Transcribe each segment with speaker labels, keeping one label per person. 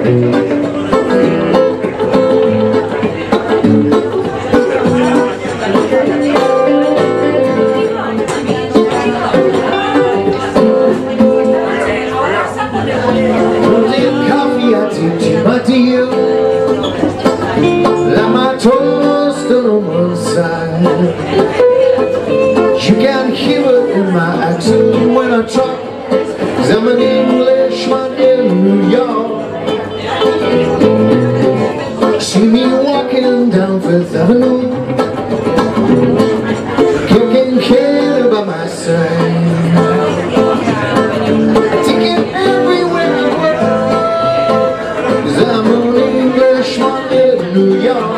Speaker 1: You can hear it in my accent when I talk, 'cause I'm an Englishman in New York. See me walking down Fifth Avenue, kicking can by my side, taking everywhere I go, 'cause I'm an Englishman in New York.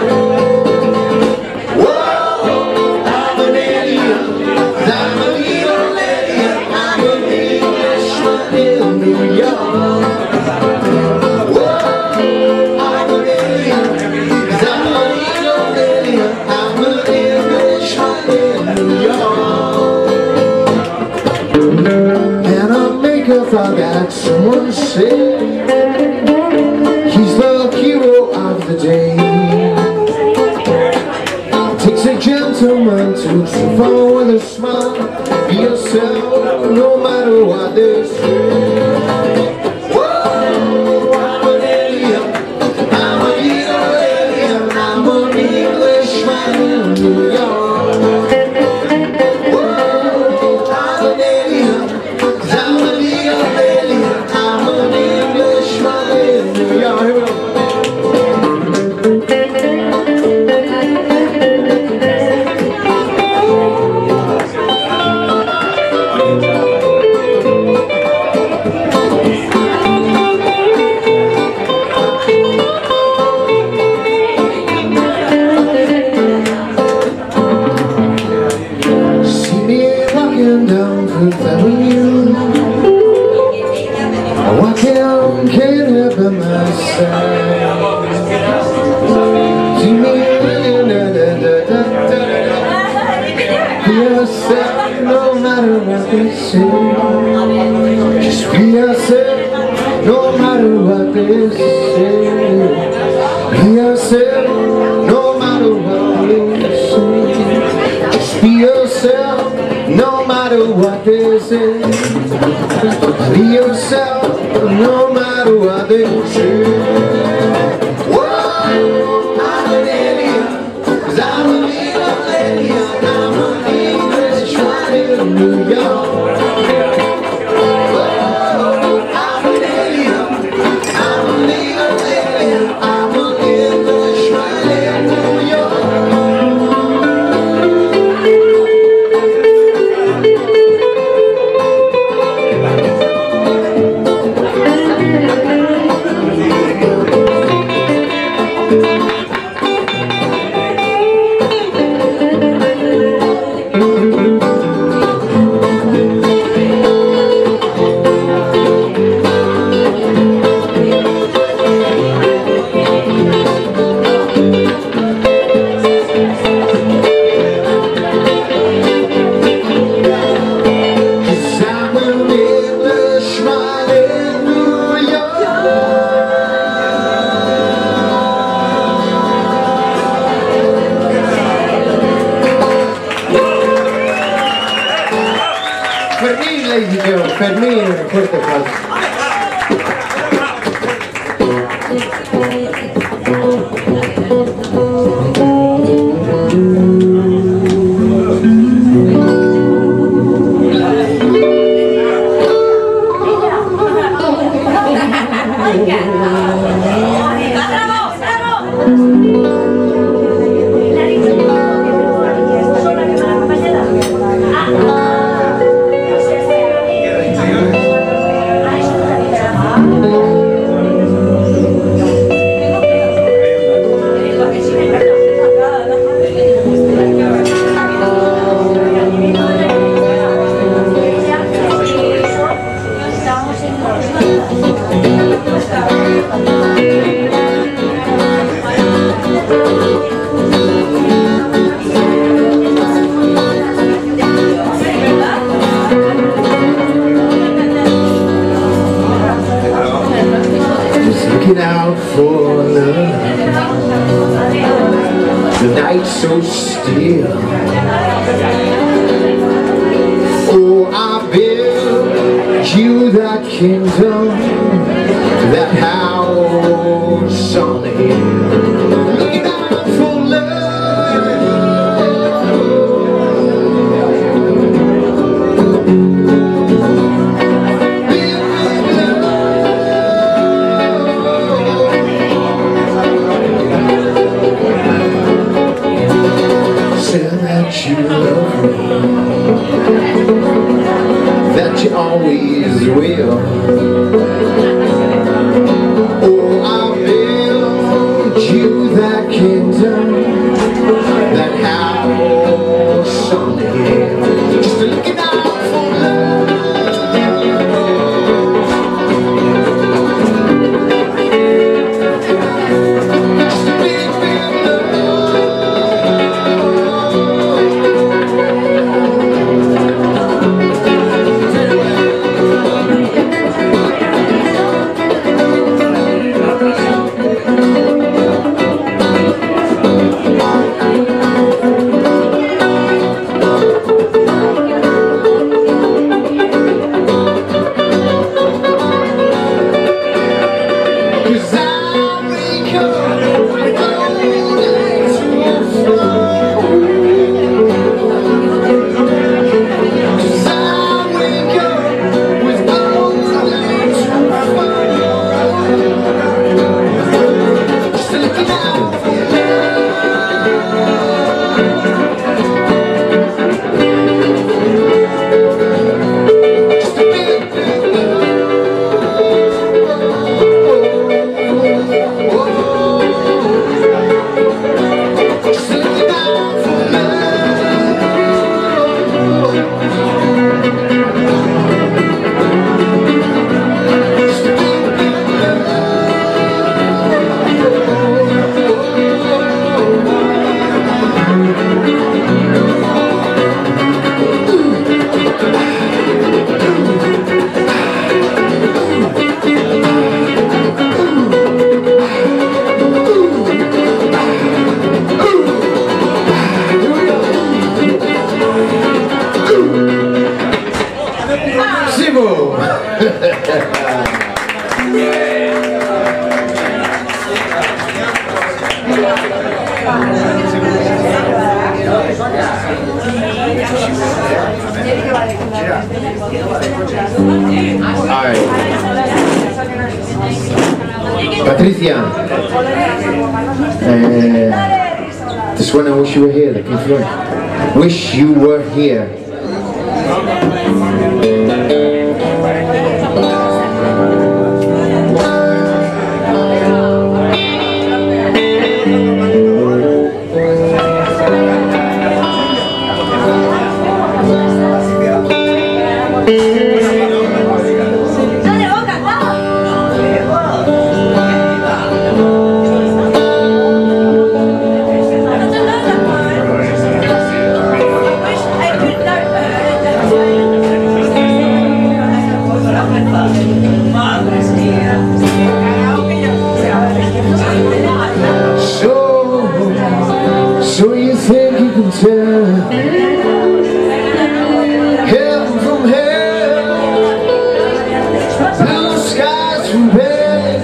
Speaker 1: Thought that someone said he's the hero of the day. Takes a gentleman to fall with a smile. Be yourself no matter what they say. Whoa, I'm an alien, I'm an alien, I'm an Englishman in New York. Down Fifth Avenue, walking can't help but myself. See me be yourself no matter what they say. Just be yourself no matter what they say. Be yourself no matter what they say. Just be yourself no matter what they say. Be yourself no matter what they say. Whoa, I'm an alien, 'cause I'm an alien, I'm an Englishman in New York. Whoa, I'm an alien, I'm an alien, I'm an Englishman in New York. Fermín, ladies and gentlemen, Fermín, un fuerte aplauso. looking out for love. The night's so still. Oh, I built you that kingdom, that house on the hill. Looking out for that you love me, that you always will. Oh, I built you that kingdom, that house on the hill, just looking out for love. Just a big, big love. Patricia, this one I wish you were here, the Pink Floyd. Wish you were here. So you think you can tell heaven from hell, blue skies from bed?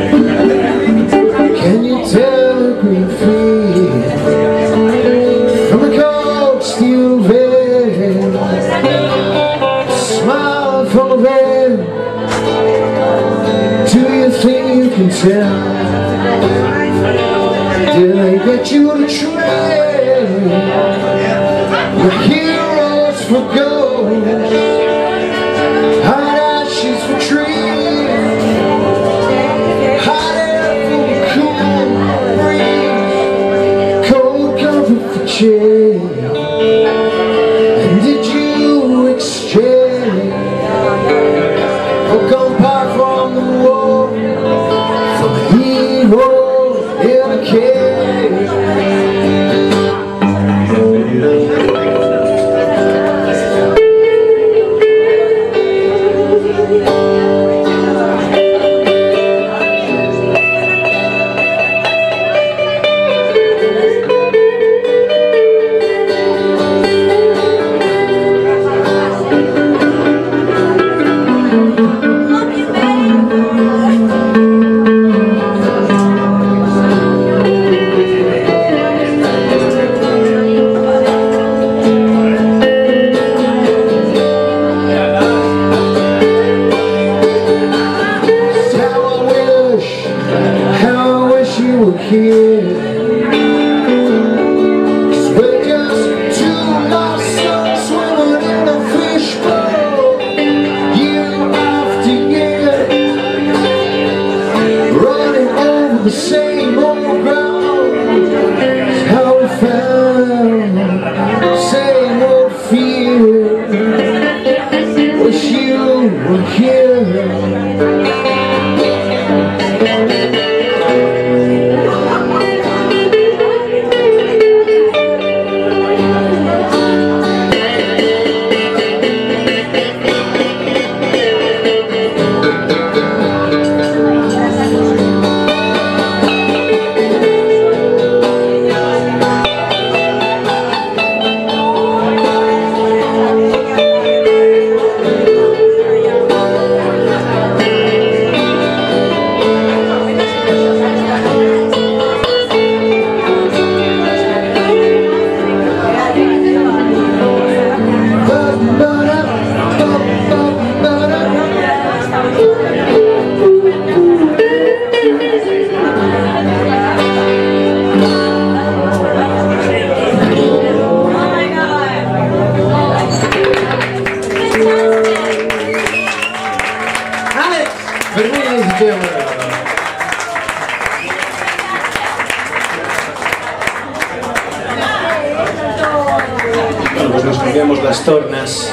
Speaker 1: Can you tell a green field from a cold steel veil? Smile from a veil. Do you think you can tell? Did I get you on a trail? Your heroes for gold, hot ashes for trees, hot air for cool breeze, cold comfort for chill. And did you exchange for gunpowder from the war, from a hero in a cave? here. 'Cause we're just two lost souls swimming in a fishbowl, year after year, running over the same old ground. It's how we found same old fear. Wish you were here.
Speaker 2: Bueno, pues nos cambiamos las tornas.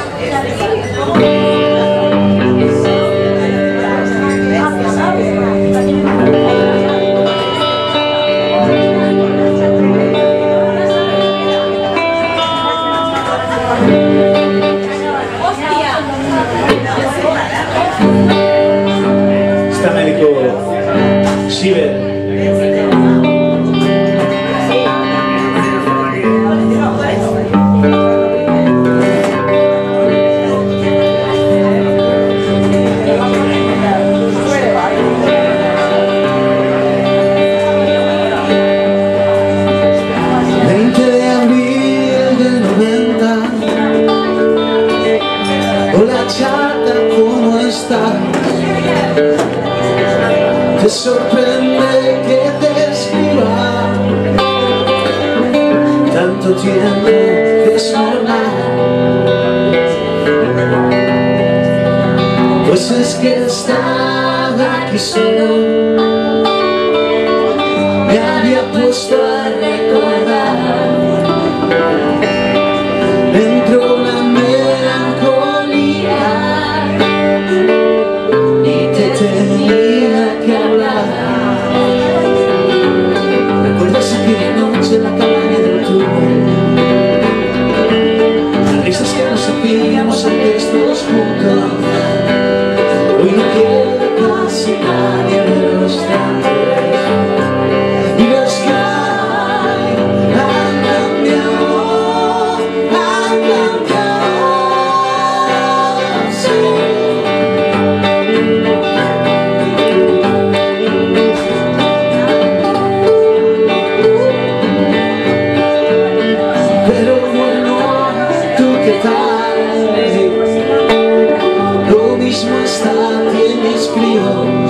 Speaker 2: Está médico Shiver.
Speaker 1: Hola chata, ¿cómo estás? Te sorprende que te escriba tanto tiempo, es normal. Pues es que estaba aquí solo, me había puesto a recordar. Entró la melancolía y te tenía que hablar. ¿Recuerdas aquella noche en la cabaña del turno? Las risas que nos hacíamos antes todos juntos. Hoy no queda casi nadie de los de antes. Y los que hay han cambiado, han cambiado, sí. Pero bueno, ¿tú qué tal? Lo mismo está, tienes fríos.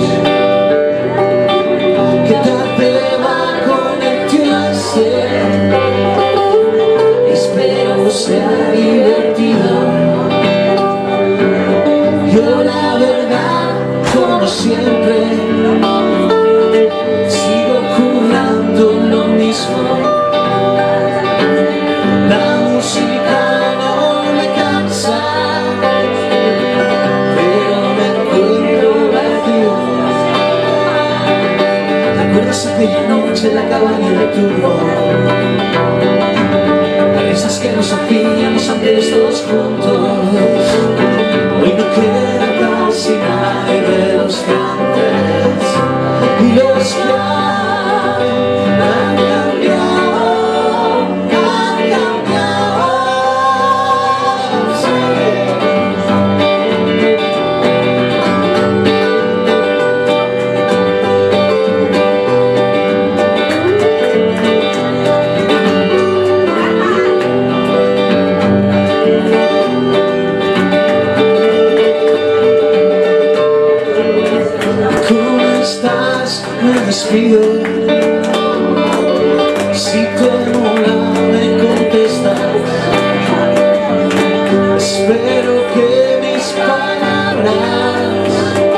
Speaker 1: ¿Qué tal te va con el tío ese? Espero sea divertido. Yo la verdad, como siempre, sigo currando lo mismo. La música no me cansa, pero me encuentro vacío. ¿Recuerdas aquella noche en la cabaña de turno? Las risas que nos hacíamos antes todos juntos. Hoy no queda casi nadie de los de antes. Y los que hay han cambiado, han cambiado, sí. ¿Cómo estás? Me despido.
Speaker 2: Si te mola me contestas, espero que mis palabras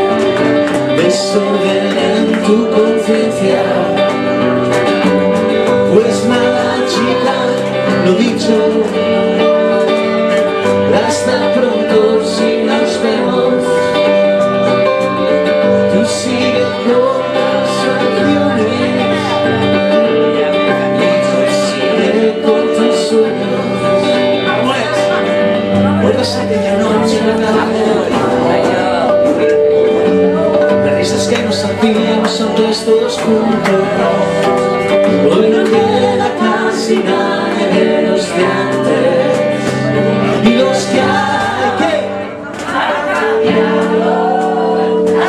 Speaker 2: desordenen tu conciencia. Pues nada, chica, lo dicho, hasta pronto si nos vemos. Tú sigue con las acciones y yo sigue con tus sueños. ¿Recuerdas aquella noche en la las risas que nos hacíamos antes todos juntos? Hoy no queda casi nadie de los de antes, y los que hay que ha cambiado, ha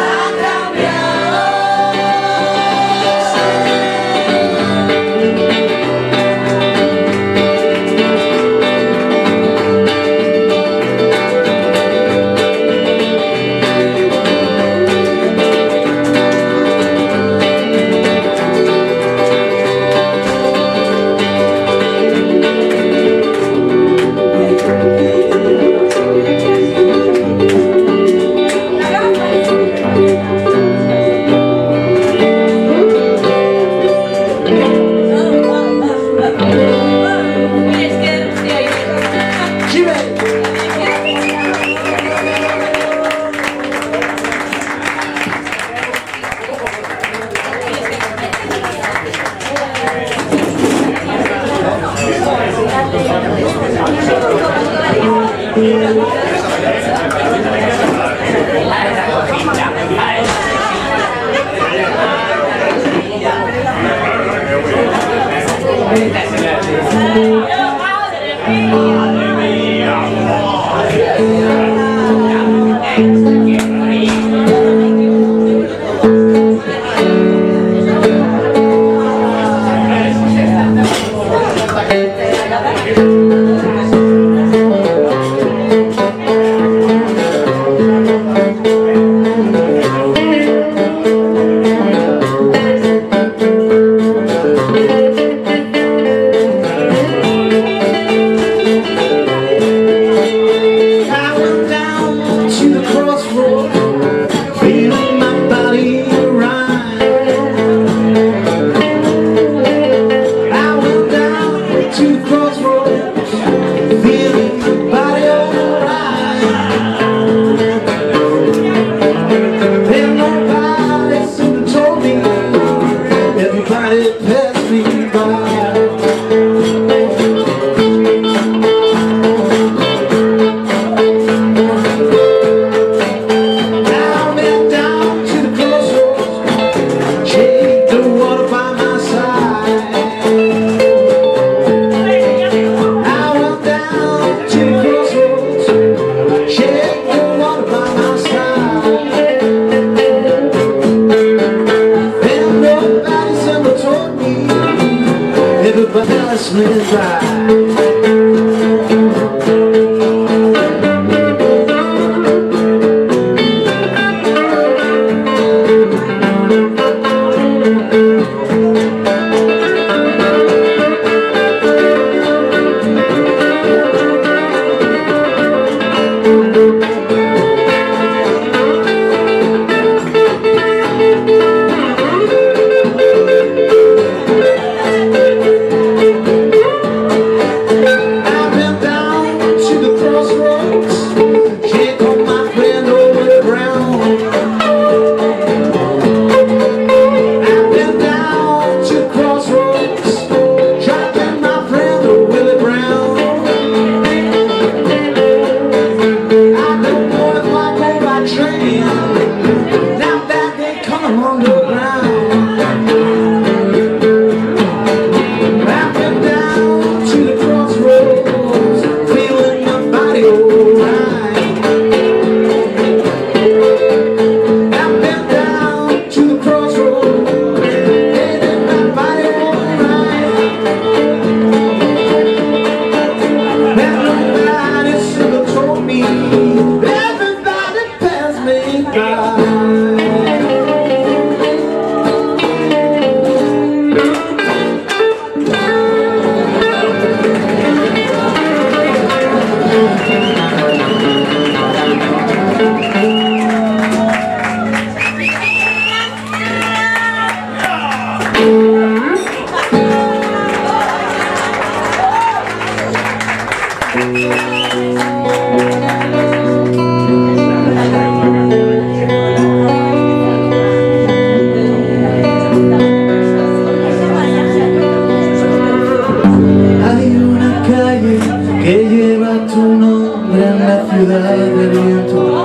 Speaker 2: ciudad del viento.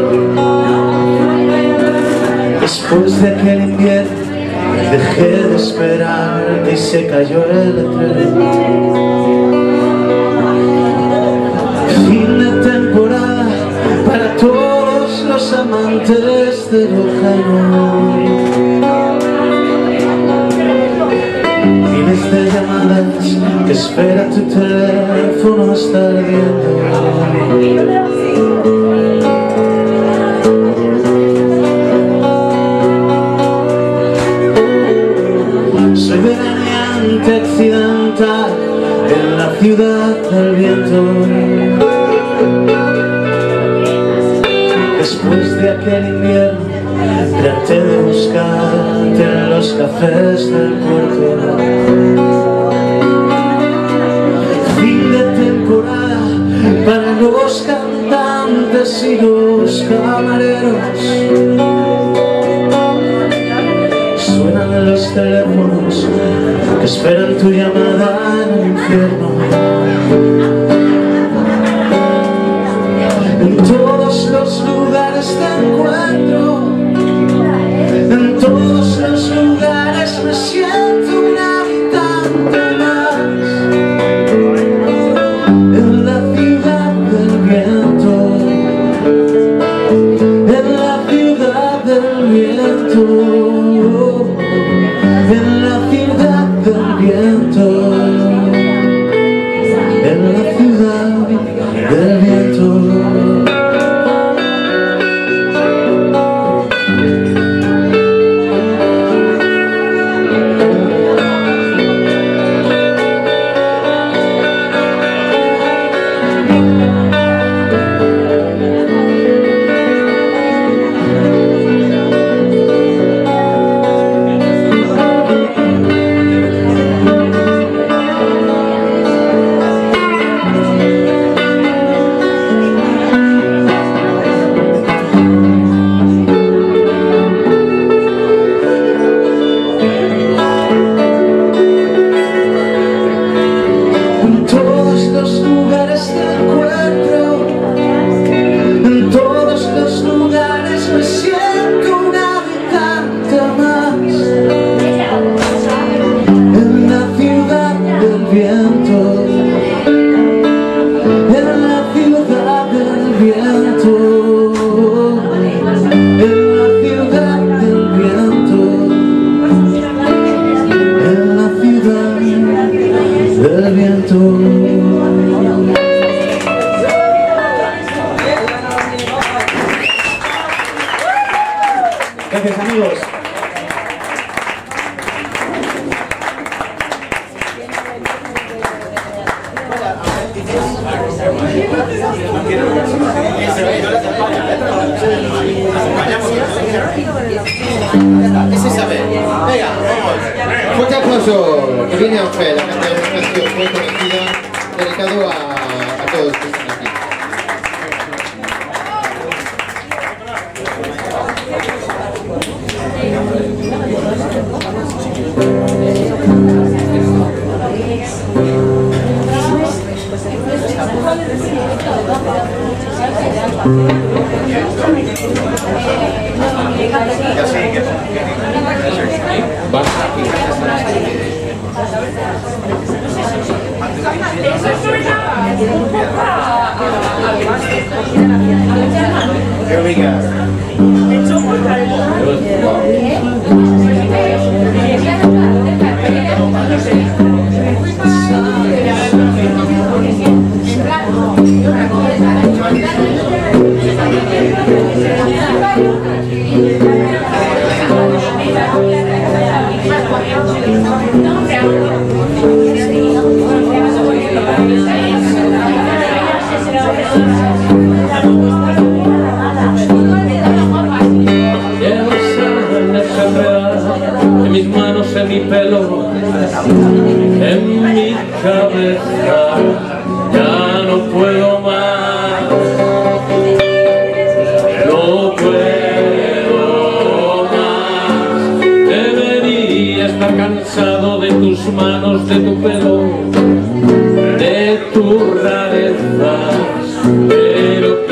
Speaker 2: Después de aquel invierno dejé de esperar y se cayó el letrero. Fin de temporada para todos los amantes de lo ajeno. Miles de llamadas que espera tu teléfono hasta ardiendo. Soy veraneante accidental en la ciudad del viento. Después de aquel invierno traté de buscarte en los cafés del puerto. Fin de temporada para los cantantes y los camareros. Suenan los teléfonos que esperan tu llamada en el infierno. En todos los lugares te encuentro, en todos los lugares me siento un habitante más. En la ciudad del viento, en la ciudad del viento. En la ciudad del viento, en la ciudad del viento. Gracias, amigos.
Speaker 1: Ese sabe. Venga, vamos. Fuerte aplauso. Que viene Ángel, la canción muy conocida, dedicado a todos que están aquí.
Speaker 2: Here we go.
Speaker 3: En mis manos, en mi pelo, en mi cabeza, ya no puedo más, no puedo más. Debería estar cansado de tus manos, de tu pelo, de tus rarezas, pero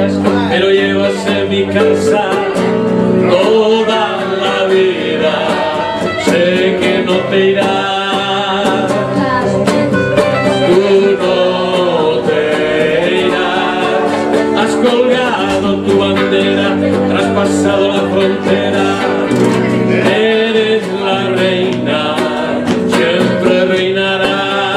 Speaker 3: días, pero llevas en mi casa toda la vida. Sé que no te irás, tú no te irás. Has colgado tu bandera, traspasado la frontera. Eres la reina, siempre reinarás.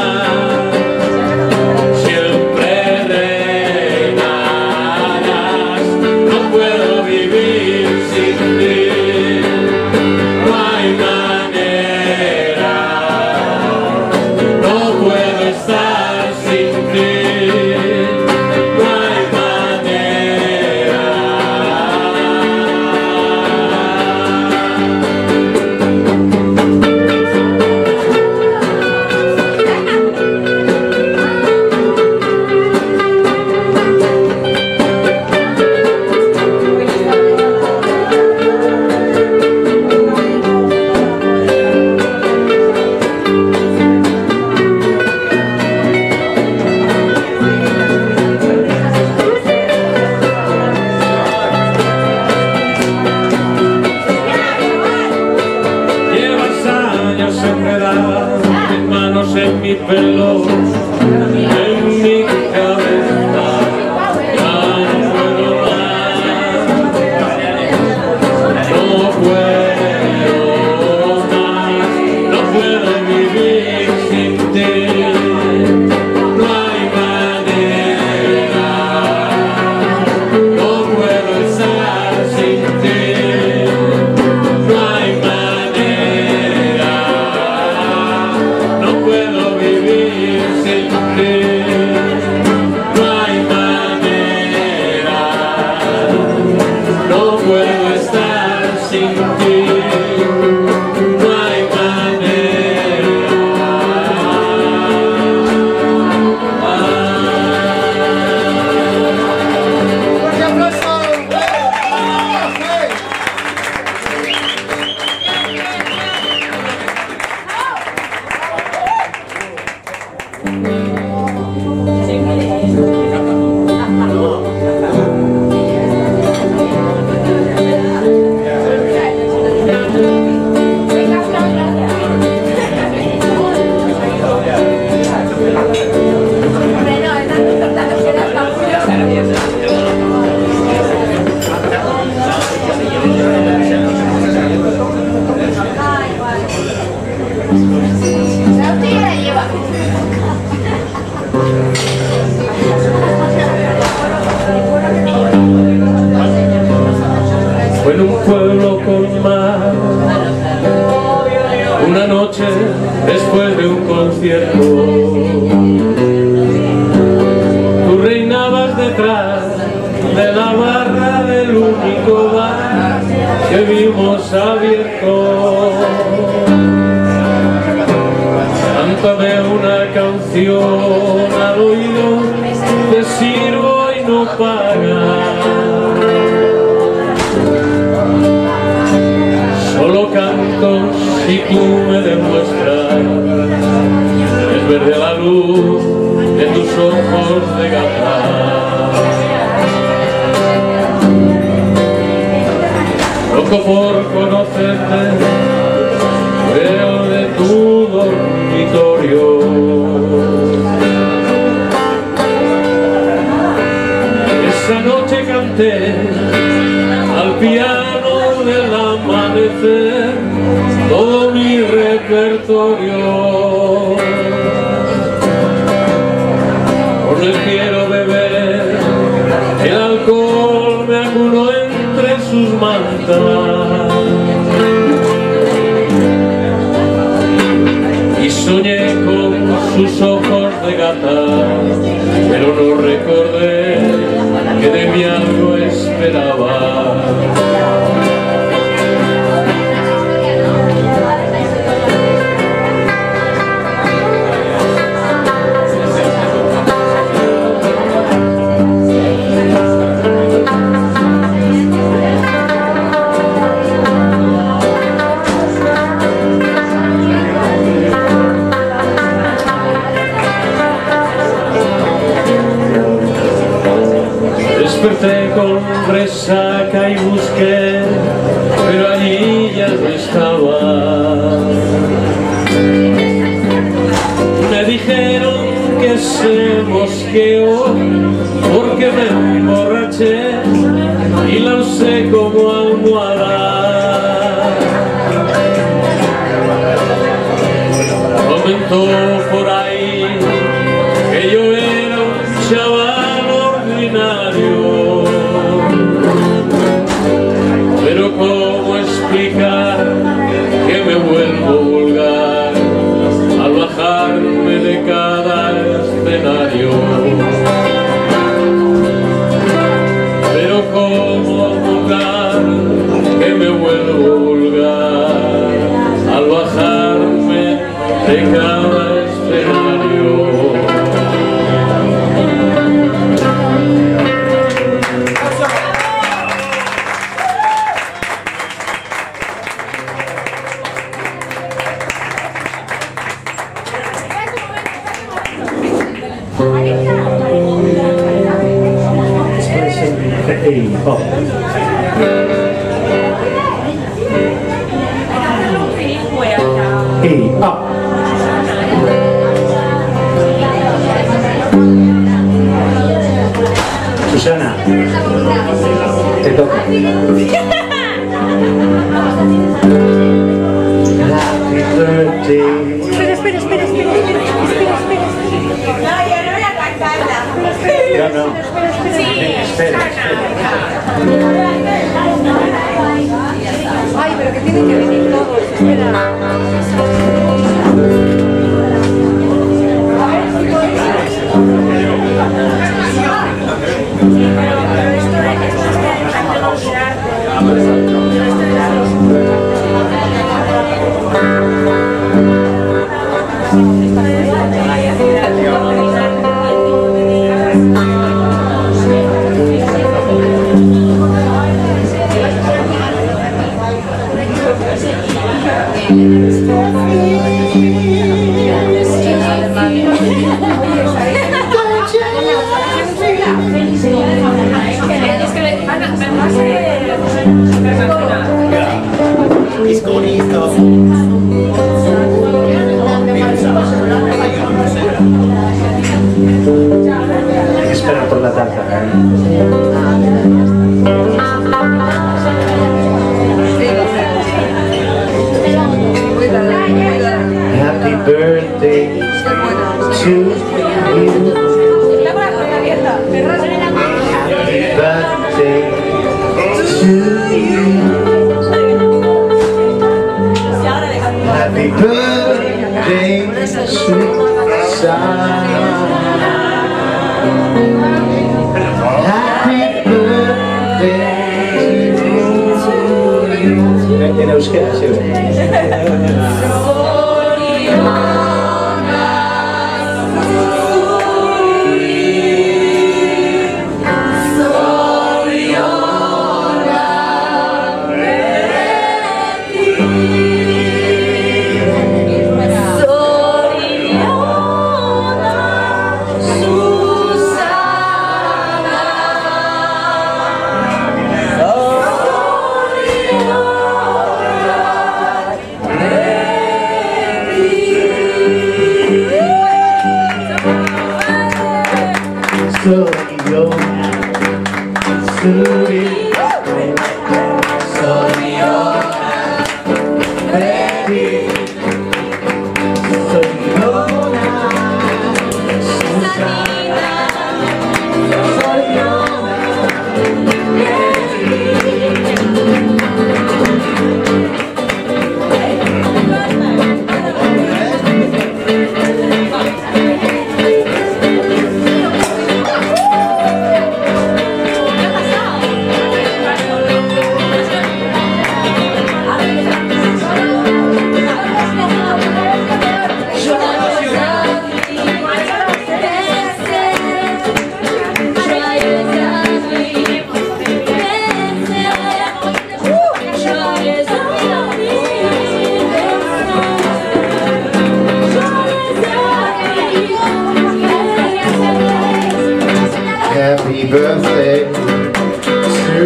Speaker 3: Mis manos en mi pelo, en mi cabeza, ya no puedo más, no puedo más, no puedo vivir sin ti, no hay manera, no puedo estar sin ti, no hay manera. Fue en un pueblo con mar, una noche después de un concierto. Tú reinabas detrás de la barra del único bar que vimos abierto. Cántame una canción al oído, te sirvo y no pagas. Solo canto si tú me demuestras. Es verde la luz de tus ojos de gata. Loco por conocerte, veo de tu dormitorio. Esa noche canté al piano del amanecer todo mi repertorio. Por el quiero beber, el alcohol me acunó entre sus mantas y soñé con sus ojos de gata, pero no recordé que de mí algo esperaba. resaca y busqué, pero allí ya no estaba. Me dijeron que se mosqueó porque me emborraché y la usé como almohada. Comentó por ahí que yo era un chaval ordinario, pero ¿cómo explicar que me vuelvo vulgar al bajarme de cada escenario? Pero ¿cómo ocultar que me vuelvo vulgar al bajarme de cada escenario?
Speaker 1: Susana, te toca. Happy birthday.
Speaker 4: Espera. No, yo no voy a cantarla.
Speaker 1: No. Espera.
Speaker 4: Ay, pero que tienen que venir todos. Espera.
Speaker 1: Hay que esperar por la taza. Happy birthday to you. Happy birthday to you. Happy birthday, sweet Sarah. Happy birthday to you. En euskera, sí. Happy birthday to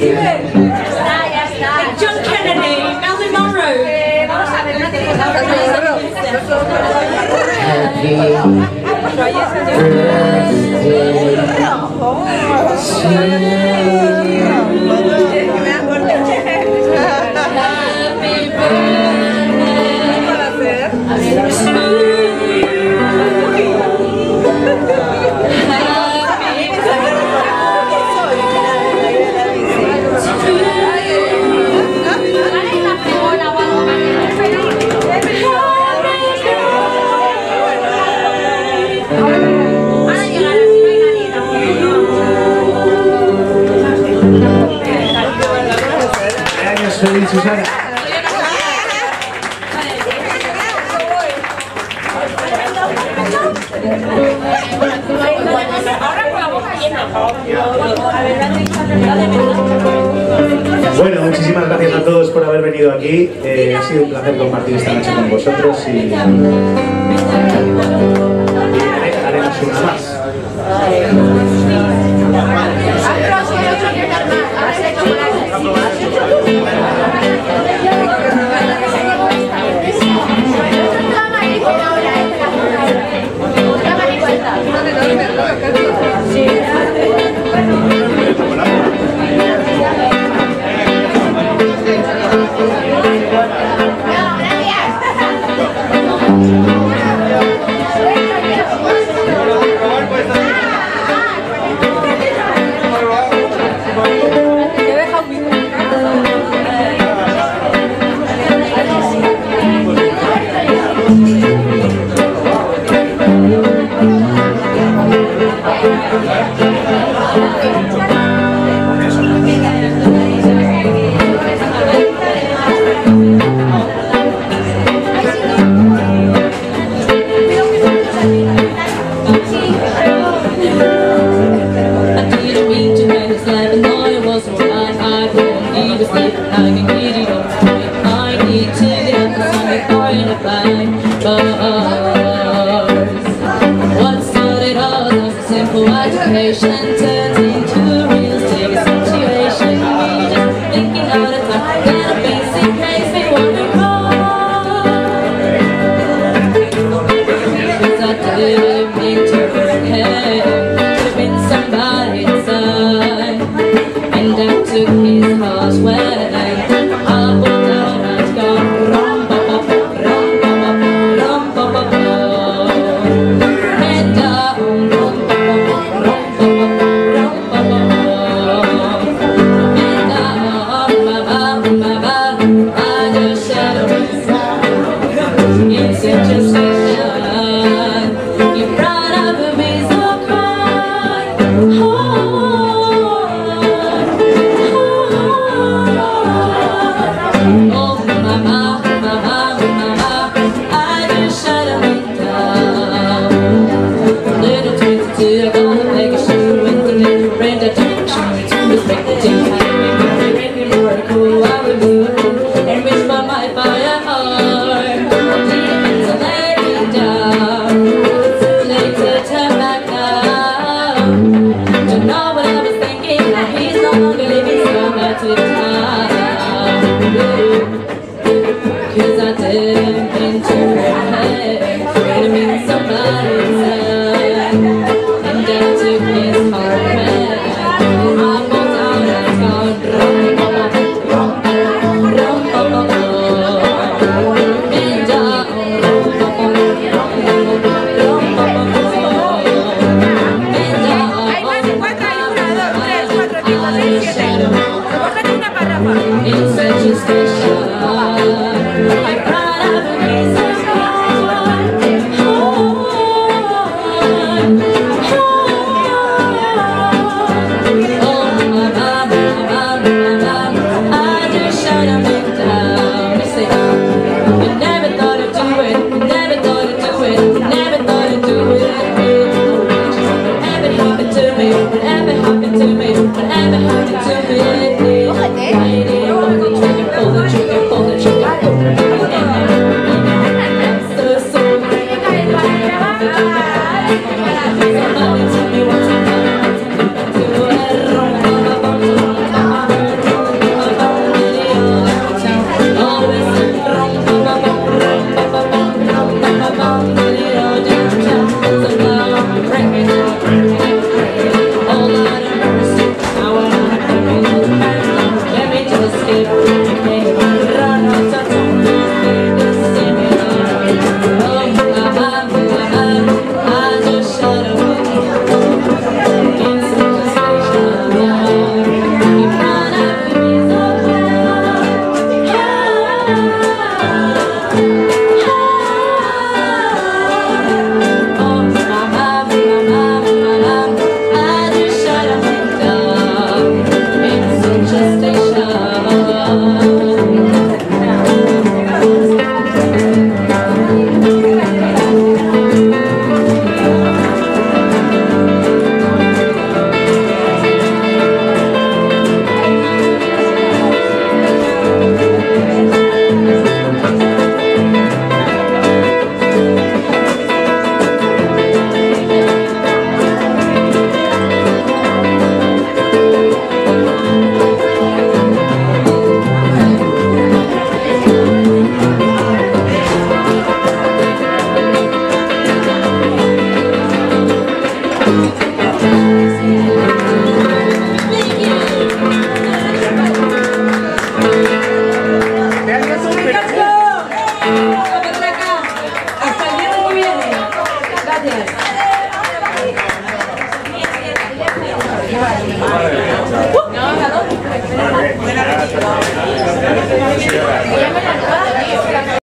Speaker 5: John Kennedy, Marilyn Monroe.
Speaker 4: Vamos a ver, una
Speaker 1: Happy feliz, Susana. Bueno, muchísimas gracias a todos por haber venido aquí. Ha sido un placer compartir esta noche con vosotros y haremos una más.
Speaker 6: Sí.